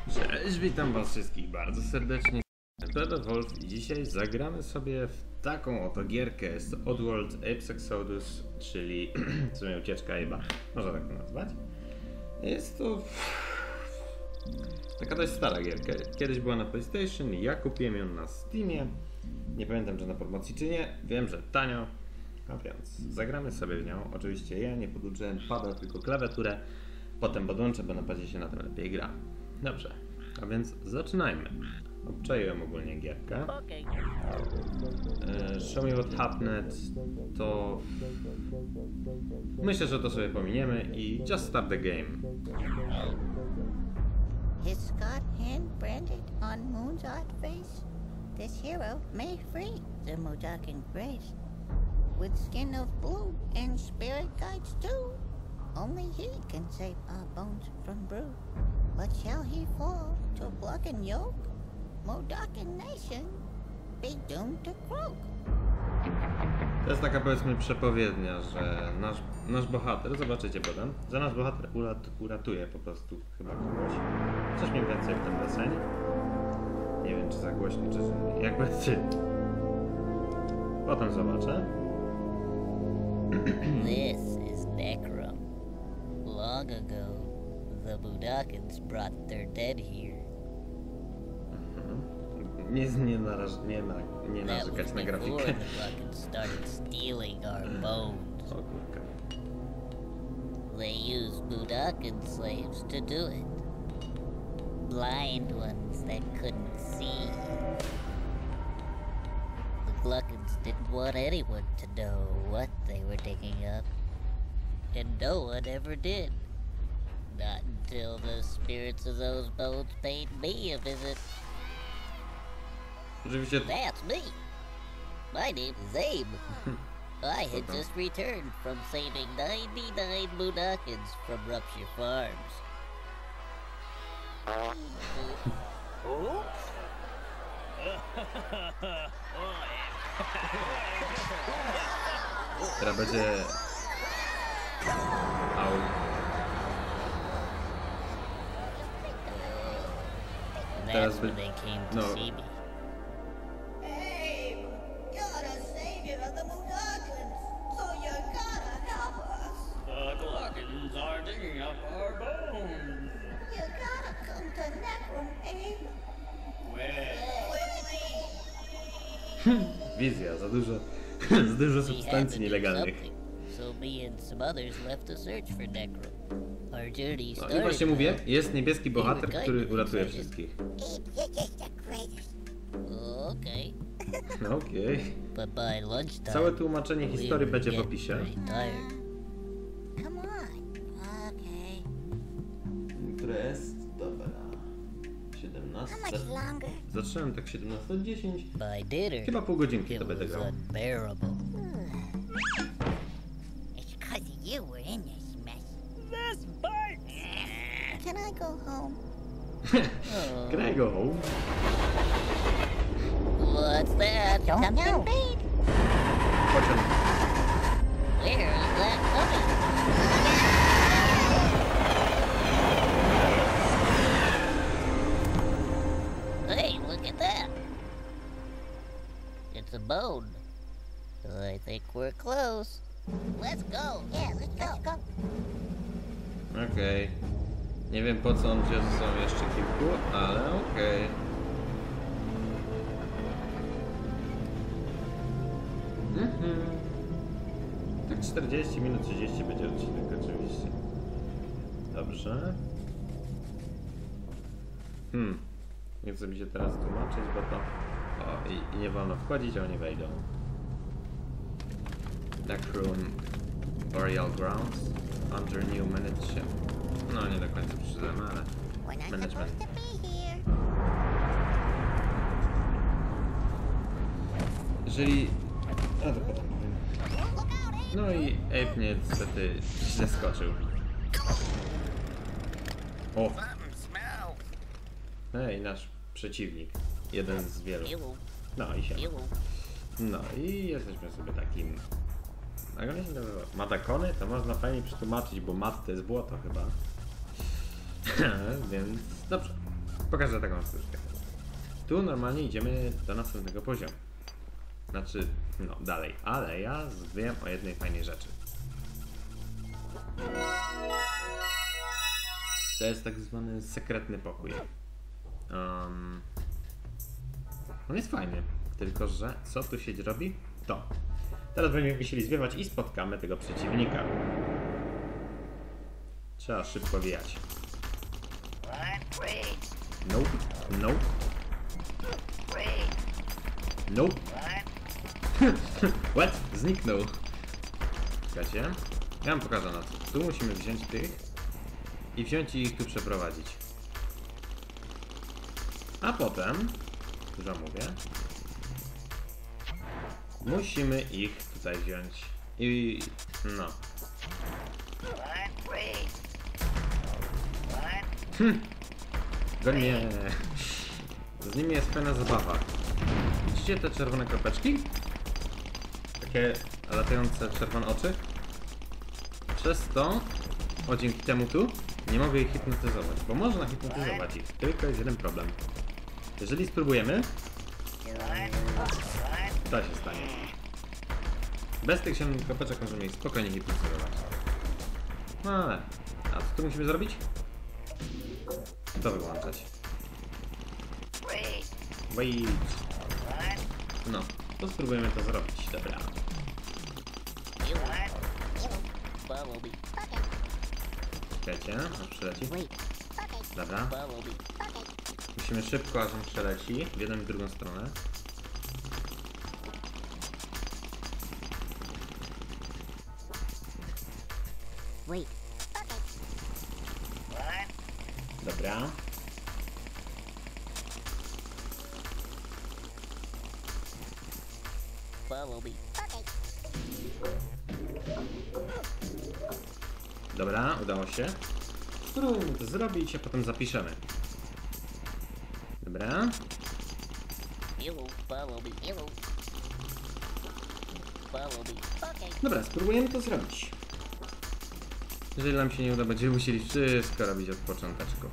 Cześć, witam was wszystkich bardzo serdecznie. Wolf i dzisiaj zagramy sobie w taką oto gierkę. Jest to Oddworld Apes Exodus, czyli w sumie ucieczka Abe'a, można tak to nazwać. Jest to taka dość stara gierka. Kiedyś była na PlayStation, ja kupiłem ją na Steamie. Nie pamiętam, czy na promocji, czy nie. Wiem, że tanio. A więc zagramy sobie w nią. Oczywiście ja nie podłączyłem pada, tylko klawiaturę. Potem podłączę, bo na padzie się na tym lepiej gra. Dobrze, a więc zaczynajmy. Obczaiłem ogólnie gierkę. Show me what happened. To... Myślę, że to sobie pominiemy i just start the game. His scarred hand branded on Moon's art face, this hero may free the Modakin grace. With skin of blue and spirit guides too, only he can save our bones from brew. But shall he fall to block and yoke? Modakin nation be doomed to croak. To jest taka, powiedzmy, przepowiednia, że nasz bohater, zobaczycie potem, że nasz bohater uratuje po prostu chyba kogoś. Coś mniej więcej w tym deseń. Nie wiem, czy za głośno, czy jakby ty. Potem zobaczę. This is Necrom. Long ago, the Mudokons brought their dead here. Nie That narzekać was na before grafikę. the Mudokons started stealing our bones. O kurka. They used Mudokon slaves to do it. Blind ones that couldn't see. The Gluckons didn't want anyone to know what they were digging up. And no one ever did. Not until the spirits of those bones paid me a visit. Oczywiście That's me. My name is Abe. I had just returned from saving 99 Mudokons from Rupture Farms. teraz będzie... Au. That's when they came to no. see me. Abe, you're the savior of the Mudokins, so you gotta help us. The Gluckons are digging up our bones. You gotta come to Necrom, Abe. Well, Quickly. Wizja, za dużo We had to substancji do nielegalnych. something, so me and some others left to search for Necrom. Our journey No i started. właśnie mówię, jest niebieski bohater, który uratuje wszystkich. Abe, you're just the greatest. Okay, Okej. but by lunchtime, Całe tłumaczenie we historii were będzie w getting opisie. pretty tired. Come on. Okay. Które jest? Dobra. How 17. much longer? Zacząłem tak 17:10. By dinner, Chyba pół godzinki it to będę was grał. unbearable. It's 'cause you were in this mess. this bites! Can I go home? Grego! What's that? Something big. Pociąg. Where is that coming? Hey, look at that! It's a bone. I think we're close. Let's go. Yeah, let's go. Okej. Nie wiem, po co on wziął ze sobą jeszcze kilku, ale okej. Tak 40 minut, 30 będzie odcinek oczywiście. Dobrze. Nie chcę mi się teraz tłumaczyć, bo to... O, i nie wolno wchodzić, a oni wejdą. Necrom Burial Grounds under new management. No, nie do końca przeczytałem, ale... We're not Management. supposed to be here. Jeżeli... A, to potem powiem. Look out, Abe. No i Ape niestety źle skoczył. O! Hej, nasz przeciwnik. Jeden z wielu. Ew, No i się. ew. No i jesteśmy sobie takim Jak one się nazywa? Matakony? To można fajnie przetłumaczyć, bo mat to jest błoto chyba. Więc dobrze. Pokażę taką sztuczkę. Tu normalnie idziemy do następnego poziomu. Znaczy, no dalej. Ale ja wiem o jednej fajnej rzeczy. To jest tak zwany sekretny pokój. On jest fajny. Tylko że co tu się robi? To. Teraz będziemy musieli zwiewać i spotkamy tego przeciwnika. Trzeba szybko wijać. Nope. Nope. Nope. What? Zniknął. Czekajcie. Ja wam pokażę na co. Tu musimy wziąć tych i wziąć i ich tu przeprowadzić. A potem, dużo mówię, musimy ich tutaj wziąć i no. To nie. Z nimi jest fajna zabawa. Widzicie te czerwone kropeczki? Takie latające czerwone oczy? Przez to, o dzięki temu tu, nie mogę ich hipnotyzować, bo można hipnotyzować ich, tylko jest jeden problem. Jeżeli spróbujemy, to się stanie. Bez tych zielonych kropeczek możemy ich spokojnie hipnotyzować. No ale, a co tu musimy zrobić? To wyłączać. Wait. No, to spróbujemy to zrobić, dobra. Czekajcie, aż przyleci. Dobra. Musimy szybko, aż on przeleci w jedną i w drugą stronę. Dobra. Dobra, udało się. Spróbujmy to zrobić, a potem zapiszemy. Dobra. Dobra, spróbujemy to zrobić. Jeżeli nam się nie uda, będziemy musieli wszystko robić od począteczku.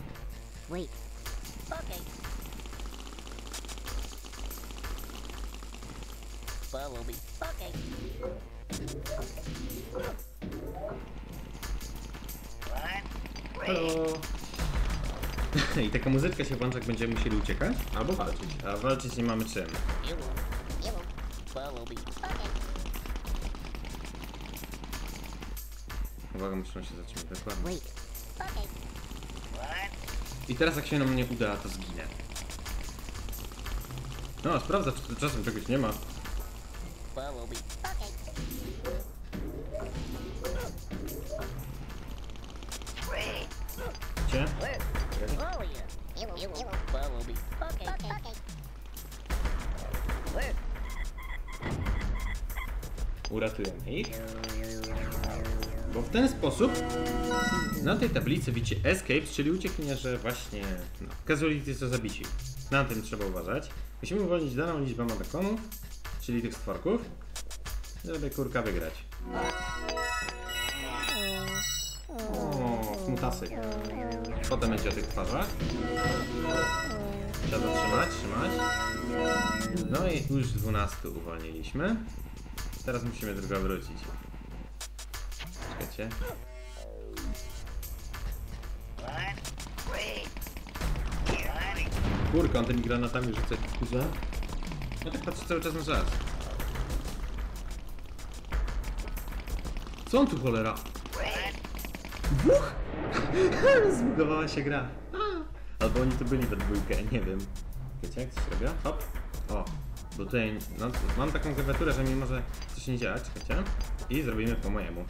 Halo. I taka muzyczka się włącza, jak będziemy musieli uciekać albo walczyć, a walczyć nie mamy czym. Uwaga, muszę się zatrzymać dokładnie. I teraz jak się nam nie uda, to zginę. No, sprawdza, czy czasem czegoś nie ma. Gdzie? Uratujemy ich. Bo w ten sposób na tej tablicy widzicie escapes, czyli uciekinierze właśnie, no, casualty są zabici. Na tym trzeba uważać. Musimy uwolnić daną liczbę madakonów, czyli tych stworków, żeby kurka wygrać. O, smutasy. Potem będzie o tych twarzach. Trzeba trzymać. No i już 12 uwolniliśmy. Teraz musimy tylko wrócić. Czekajcie. Kurka, on tymi granatami rzuca kurze. Ja tak patrzę cały czas na czas. Co on tu cholera? Dwóch? Zbugowała się gra. Albo oni tu byli we dwójkę, nie wiem. Wiecie jak to się robi? Hop. O, bo tutaj no, mam taką klawiaturę, że mi może coś nie działać, czekajcie. I zrobimy po mojemu.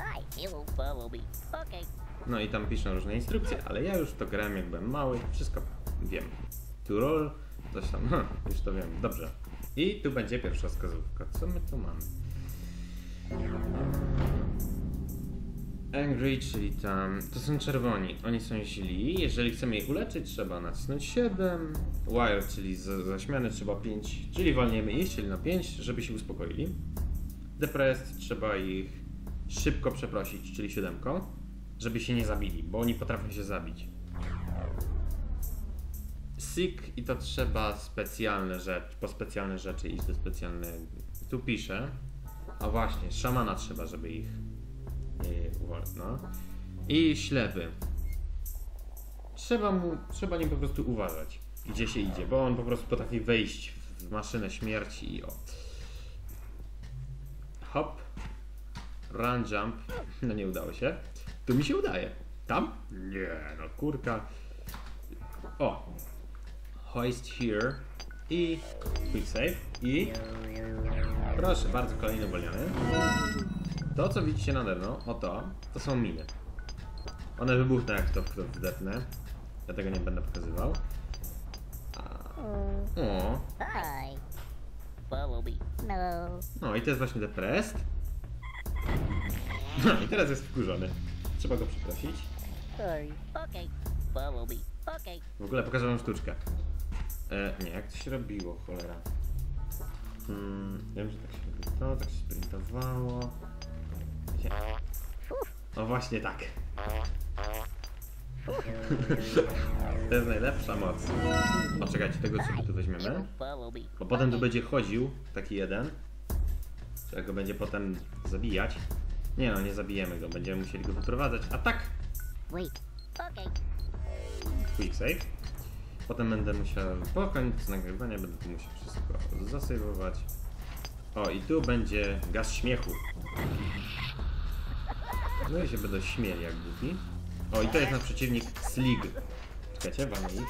No i tam piszą różne instrukcje, ale ja już to grałem jak byłem mały, wszystko wiem. To roll, coś tam, już to wiem, dobrze. I tu będzie pierwsza wskazówka. Co my tu mamy? Angry, czyli tam, to są czerwoni, oni są źli. Jeżeli chcemy ich uleczyć, trzeba nacisnąć 7. Wire, czyli zaśmiany, trzeba 5, czyli walniemy ich, czyli na 5, żeby się uspokoili. Depressed, trzeba ich szybko przeprosić, czyli 7, żeby się nie zabili, bo oni potrafią się zabić. Seek i to trzeba specjalne rzeczy, po specjalne rzeczy iść do specjalnego. Tu pisze. A właśnie, szamana trzeba, żeby ich uwolnić. No. I ślepy. Trzeba nim po prostu uważać, gdzie się idzie, bo on po prostu potrafi wejść w maszynę śmierci i o. Hop. Run, jump. No nie udało się. Tu mi się udaje. Tam? Nie, no kurka. O. Hoist here. I quick save. I proszę bardzo, kolejny uwolniony. To, co widzicie nade mną, to są miny. One wybuchną, jak to wdepnę. Ja tego nie będę pokazywał. O. Hi. Follow me. No. No i to jest właśnie Depressed. No i teraz jest wkurzony. Trzeba go przeprosić. Sorry. Okay. Follow me. Okay. W ogóle pokażę wam sztuczkę. Nie, jak to się robiło, cholera. Wiem, że tak się robi to, tak się sprintowało. Wiecie? No właśnie tak. To jest najlepsza moc. O, czekajcie, tego sobie tu weźmiemy. Follow me. Bo potem tu będzie chodził taki jeden. Trzeba go będzie potem zabijać. Nie no, nie zabijemy go, będziemy musieli go wyprowadzać. A tak! Wait. Okay. Quick save. Potem będę musiał, po końcu nagrywania będę tu musiał wszystko zasejwować. O, i tu będzie gaz śmiechu. No i się będą śmieli jak głupi. O, i to jest nasz przeciwnik Slig. Czekajcie, walmy ich.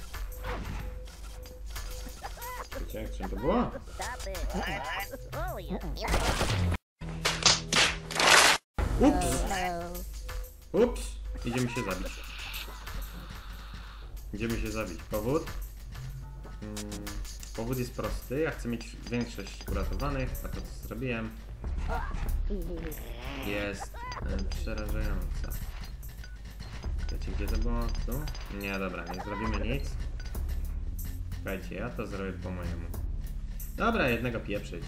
Czekajcie, jak czym to było? Stop it. Oh, yeah. Ups! No. Ups! Idziemy się zabić. Idziemy się zabić. Powód? Powód jest prosty. Ja chcę mieć większość uratowanych, a to co zrobiłem jest przerażająca. Wiecie, gdzie to było? Tu? Nie, dobra, nie zrobimy nic. Słuchajcie, ja to zrobię po mojemu. Dobra, jednego pieprzyć.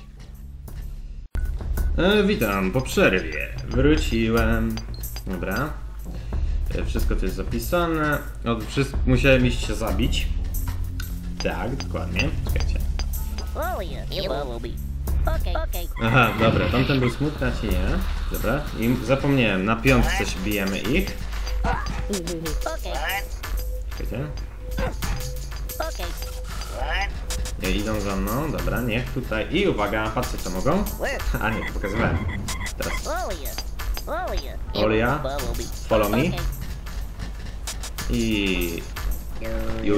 Witam po przerwie. Wróciłem. Dobra. Wszystko to jest zapisane. Musiałem iść się zabić. Tak, dokładnie. Czekajcie. Oh, yeah. Follow me. Okay. Okay. Aha, dobra, tamten był smutny, a ci nie. Dobra, i zapomniałem, na piątce się bijemy ich. Okay. Czekajcie. Okay. Idą za mną, dobra, niech tutaj. I uwaga, patrzcie co mogą. A nie, to pokazywałem. Teraz. Oh, yeah. Oh, yeah. Olia. Follow me. Follow me. Okay. I... Ju.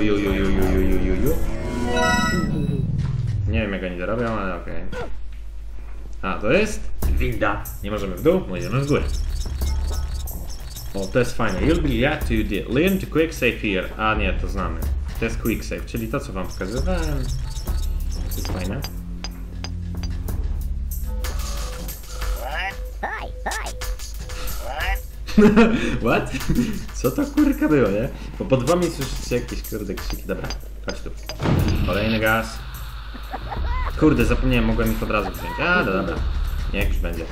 Nie wiem jak oni to robią, ale okej. A, to jest winda. Nie możemy w dół, możemy w górę. O, to jest fajne. You'll be glad to you did. Learn to quick save here. A nie, to znamy. To jest quick save, czyli to co wam pokazywałem. To jest fajne. Hi. Hi. What? Co to kurka było, nie? Bo pod wami słyszycie jakieś kurde krzyki. Dobra, chodź tu. Kolejny gaz. Kurde, zapomniałem, mogłem ich od razu wziąć. A, no dobra. Niech już będzie.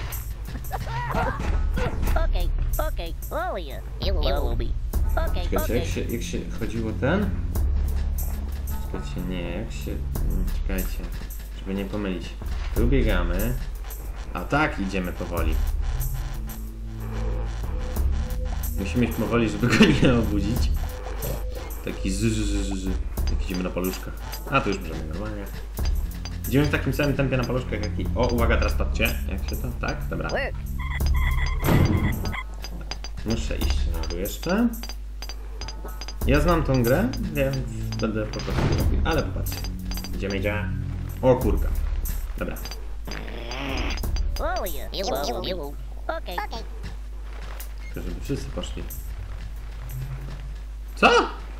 Okay. Okay. Oh, yeah. Follow me. Okay. Czekajcie, Okay. jak się chodziło ten? Czekajcie, nie, jak się... Czekajcie, żeby nie pomylić. Tu biegamy. A tak, idziemy powoli. Musimy iść powoli, żeby go nie obudzić. Taki jak idziemy na paluszkach. A, tu już możemy normalnie. Idziemy w takim samym tempie na paluszkach, jak i... O, uwaga, teraz patrzcie. Jak się to... Tak? Dobra. Work. Muszę iść na dół jeszcze. Ja znam tą grę, więc będę po prostu robił. Ale popatrzcie. Idzie. O, kurka. Dobra. Oh, yeah. Follow me. Okay. Okay. Tylko żeby wszyscy poszli. Co?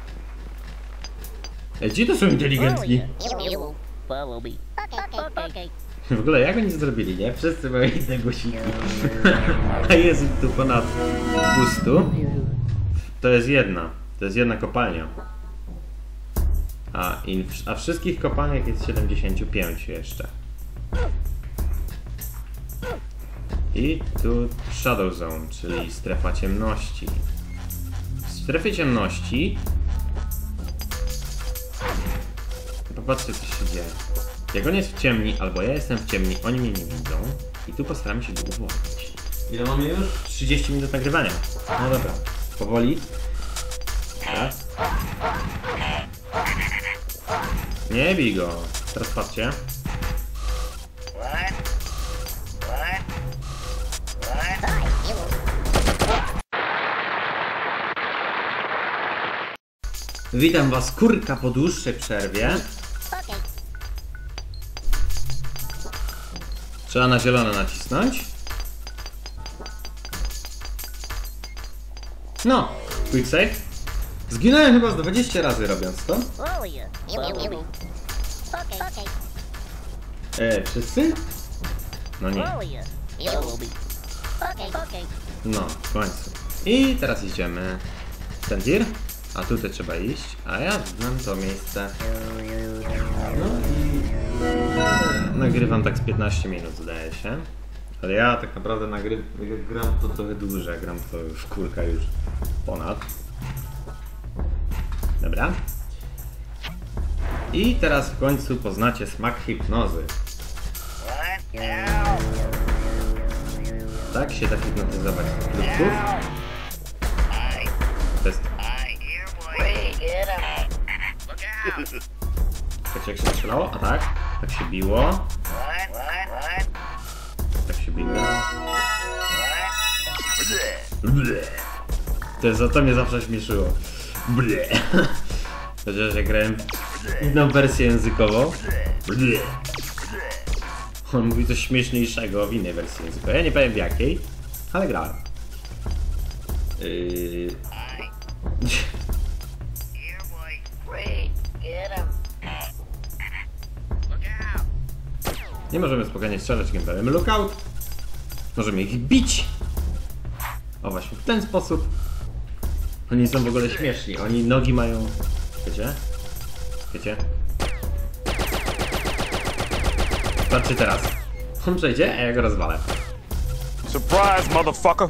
Ej, ci to są Oh, inteligentni. yeah. Follow me. Okay. Okay. W ogóle jak oni zrobili, nie? Wszyscy mają inne guziki. A jest ich tu ponad 200. To jest jedna kopalnia. A wszystkich kopalniach jest 75 jeszcze. I tu Shadow Zone, czyli strefa ciemności. W strefie ciemności Zobaczcie, co się dzieje. Jak on jest w ciemni, albo ja jestem w ciemni, oni mnie nie widzą. I tu postaramy się go uwolnić. Ile mamy już? 30 minut nagrywania. No dobra, powoli. Raz. Nie bij go. Teraz patrzcie. Witam was, kurka, po dłuższej przerwie. Trzeba na zielone nacisnąć. No, quick save. Zginąłem chyba z 20 razy robiąc to. Wszyscy? No nie. No, w końcu. I teraz idziemy w ten tir. A tutaj trzeba iść, a ja znam to miejsce. No i nagrywam tak z 15 minut, zdaje się. Ale ja tak naprawdę gram to trochę dłużej, gram to w kurka już ponad. Dobra. I teraz w końcu poznacie smak hipnozy. Tak się da hipnotyzować ludków. To jest... Wiecie, jak się strzelało? A tak? Tak się biło. Tak się biło. To mnie zawsze śmieszyło. Chociaż jak grałem w inną wersję językową. On mówi coś śmieszniejszego w innej wersji językowej. Ja nie powiem w jakiej, ale grałem. Nie możemy spokojnie strzelać gamepadem lookout. Możemy ich bić. O, właśnie w ten sposób. Oni są w ogóle śmieszni. Oni nogi mają... Wiecie? Wiecie? Patrzcie teraz. On przejdzie, a ja go rozwalę. Surprise, motherfucker!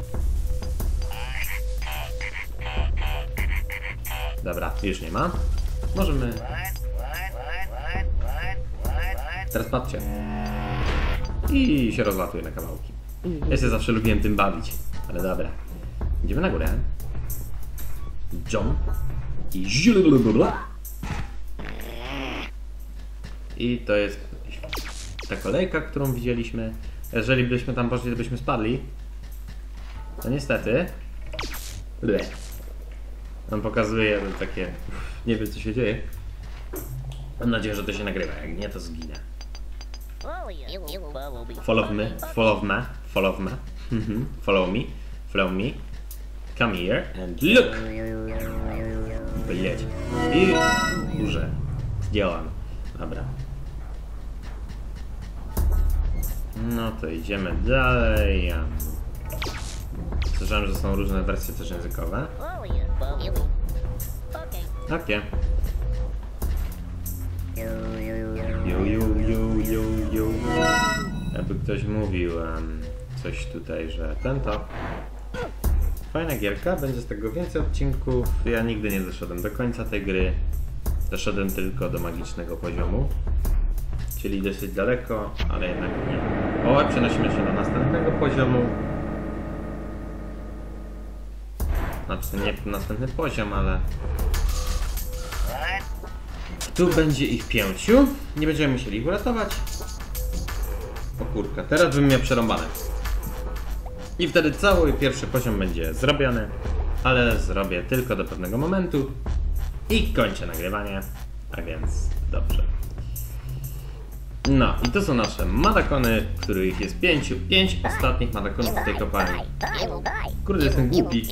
Dobra, już nie ma. Możemy... Teraz patrzcie. I się rozlatuje na kawałki. Ja się zawsze lubiłem tym bawić. Ale dobra. Idziemy na górę. Jump. I I to jest ta kolejka, którą widzieliśmy. Jeżeli byśmy tam poszli, to byśmy spadli. To niestety. On pokazuje takie... Nie wiem, co się dzieje. Mam nadzieję, że to się nagrywa. Jak nie, to zginę. Follow me. Follow me. Follow me. Follow me. Follow me. Come here and look. Bleć. I górze. Zdjąłem. Dobra. No to idziemy dalej. Słyszałem, że są różne wersje też językowe. Takie. Jakby ktoś mówił coś tutaj, że to fajna gierka, będzie z tego więcej odcinków. Ja nigdy nie doszedłem do końca tej gry. Doszedłem tylko do magicznego poziomu. Czyli dosyć daleko, ale jednak nie. O, przenosimy się do następnego poziomu. Znaczy nie następny poziom, ale... Tu będzie ich 5. Nie będziemy musieli ich uratować. O kurka, teraz bym miał przerąbane. I wtedy cały pierwszy poziom będzie zrobiony. Ale zrobię tylko do pewnego momentu. I kończę nagrywanie. A więc dobrze. No i to są nasze madakony, których jest 5. 5 ostatnich madakonów w tej kopalni. Kurde, jestem głupi.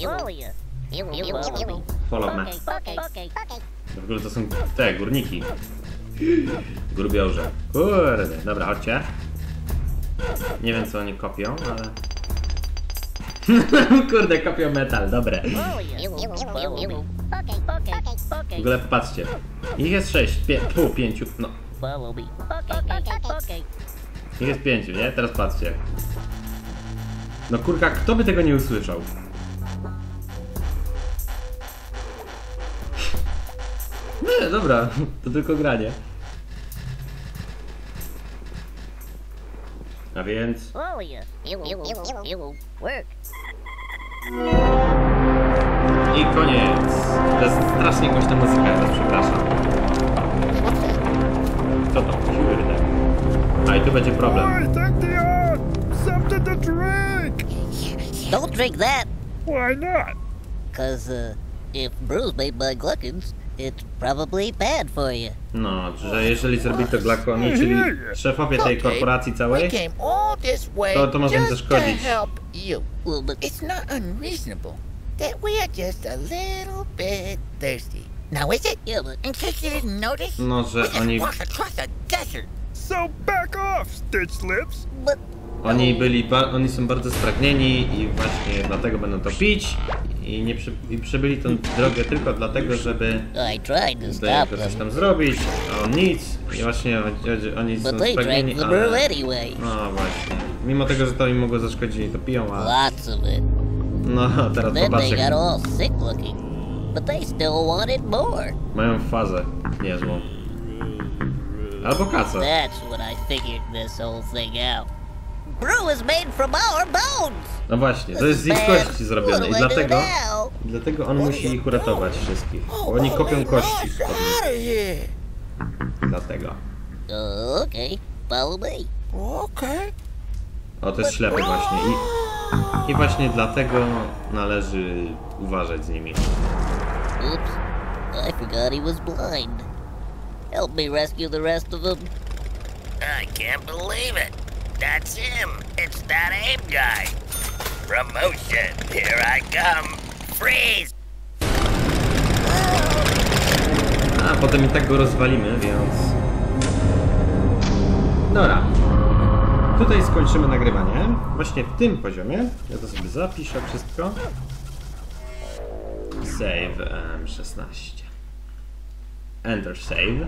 Follow me. W ogóle to są te górniki. Grubiorze. Kurde, dobra, chodźcie. Nie wiem, co oni kopią, ale... Kurde, kopią metal, dobre. W ogóle popatrzcie. Ich jest 6, 5, no. Ich jest 5, nie? Teraz patrzcie. No kurka, kto by tego nie usłyszał? Nie, dobra, to tylko granie. A więc... Oh, yeah. It will work. I koniec. To jest strasznie głośna muzyka, ja was przepraszam. Co to? Kurde. A i tu będzie problem. Hey, take the odd! Something to drink! Don't drink that, Why not? 'cause if brews made by Gluckins, it's probably bad for you. No, że jeżeli zrobi to Glakoni, czyli szefowie tej korporacji We całej, came all this way To może im just to zaszkodzić. help you. Well, but It's not unreasonable that we are just a little bit thirsty. Now is it? yeah, but In case you didn't notice, no, we że just oni, walked across the desert. So back off, Stitch Lips! oni są bardzo spragnieni i właśnie dlatego będą to pić i nie przybyli tą drogę tylko dlatego, żeby I tried to stop coś them, tam zrobić, a on nic i właśnie oni są but they spragnieni, drank the brew ale... anyway. No właśnie, mimo tego, że to im mogło zaszkodzić, oni to piją, a... Lots of it. No, teraz Then popatrz they got jak all sick looking, but they still wanted more. mają fazę niezłą. Albo kaca. That's when I figured this whole thing out. Brew is made from our bones. No właśnie, to jest z ich Man, kości zrobione i what do I do dlatego now? on musi ich uratować wszystkich. Bo oni kopią kości z Out of here. dlatego. Okay, follow me. Okay. O, to jest ślepy właśnie i właśnie dlatego należy uważać z nimi. Oops, I forgot he was blind. Help me rescue the rest of them. I can't believe it. That's him. It's that ape guy. Promotion. Here I come. Freeze! A potem i tak go rozwalimy, więc... Dobra. Tutaj skończymy nagrywanie. Właśnie w tym poziomie. Ja to sobie zapiszę wszystko. Save 16. Enter save.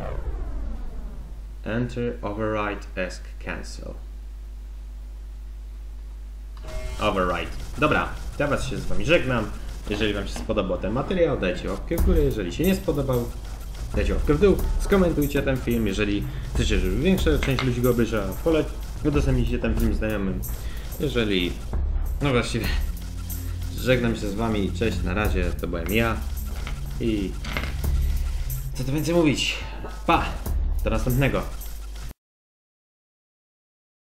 Enter override ask cancel. Override. Dobra, ja was się z wami żegnam. Jeżeli wam się spodobał ten materiał, dajcie łapkę w górę. Jeżeli się nie spodobał, dajcie łapkę w dół. Skomentujcie ten film. Jeżeli chcecie, żeby większa część ludzi go obejrzała, udostępnijcie ten film znajomym. Jeżeli... No właściwie... Żegnam się z wami. Cześć, na razie. To byłem ja. I... Co tu więcej mówić? Pa! Do następnego.